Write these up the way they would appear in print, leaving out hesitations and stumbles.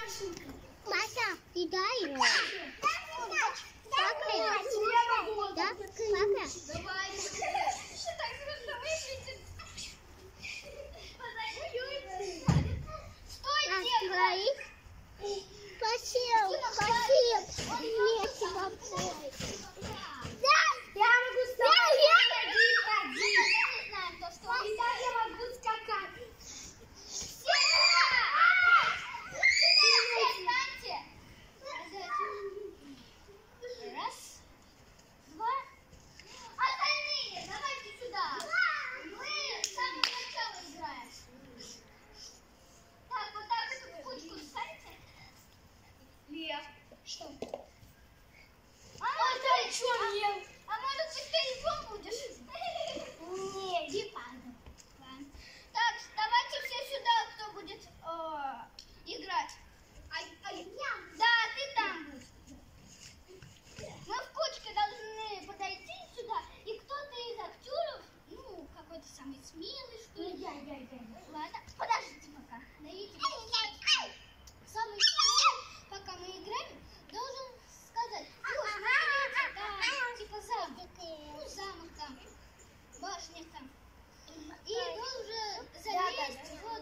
Маша, ты дай. Папа, да? Папа. Давай. Так смешно выглядит. Стой, девка. Спасибо. Да, я могу встать. Ходи. Я не знаю, кто что. И так я могу скакать. Все! Встаньте. Раз, два. Остальные, давайте сюда. Мы с самого начала играем. Так, вот так вот в кучку встаньте. Лев. Что? А может быть, ты львом будешь? Не, гепардом. Так, давайте все сюда, кто будет играть. Да, ты там будешь. Мы в кучке должны подойти сюда, и кто-то из актеров, ну, какой-то самый смелый, что ли. Ладно, подождите пока. Самый смелый, пока мы играем, должен сказать: "Ой, смотрите, там, типа замок. Ну, замок там, башня там. И должен залезть вот.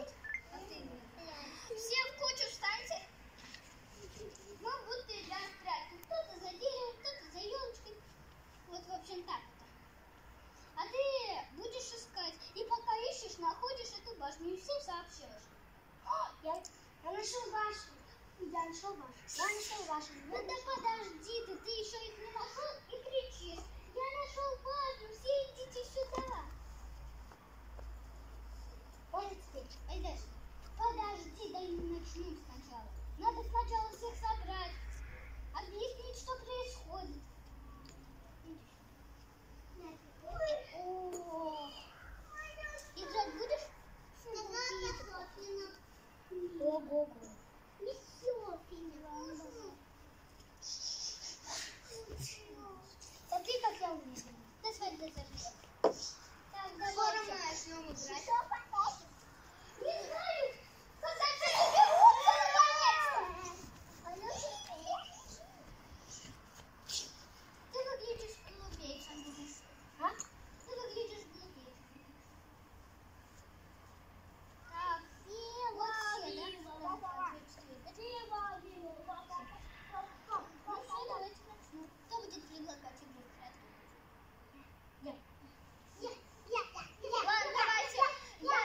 Все в кучу встаньте. Мы будто играем в прятки. Кто-то за деревом, кто-то за елочкой. Вот, в общем, так вот. А ты будешь искать. И пока ищешь, находишь эту башню. И всем сообщаешь. Я нашел башню. Ну да подожди ты еще их не нашел и кричишь: "Я нашел башню, все идите сюда". Понял теперь? Ай, дальше. Подожди, дай начнем сначала. Надо сначала всех собрать, объяснить, что происходит. О, играть будешь? Ого-го. Смотри, как я умею. Да, смотри, да, смотри. Так, давай. Скоро мы начнем играть. Не знаю, когда же соберутся наконец-то. Ты выглядишь глупее, чем думаешь. А? Ты выглядишь глупее. Так, вот все, да? Ну все, давайте начнем. Кто будет предлагать игру в прятки? Ладно, давайте. Я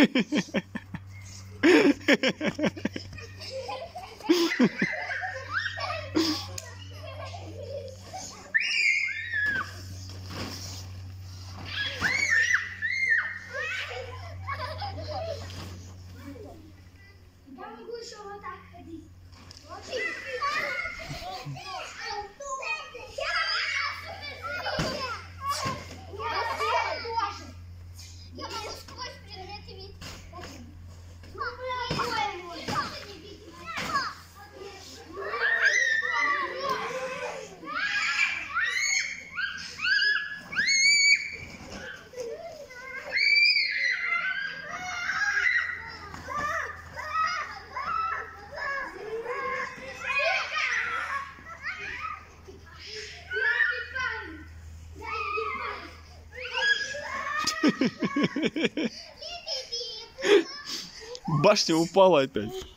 Я могу еще вот так ходить. Я могу сквозь предметы видеть. Башня упала опять.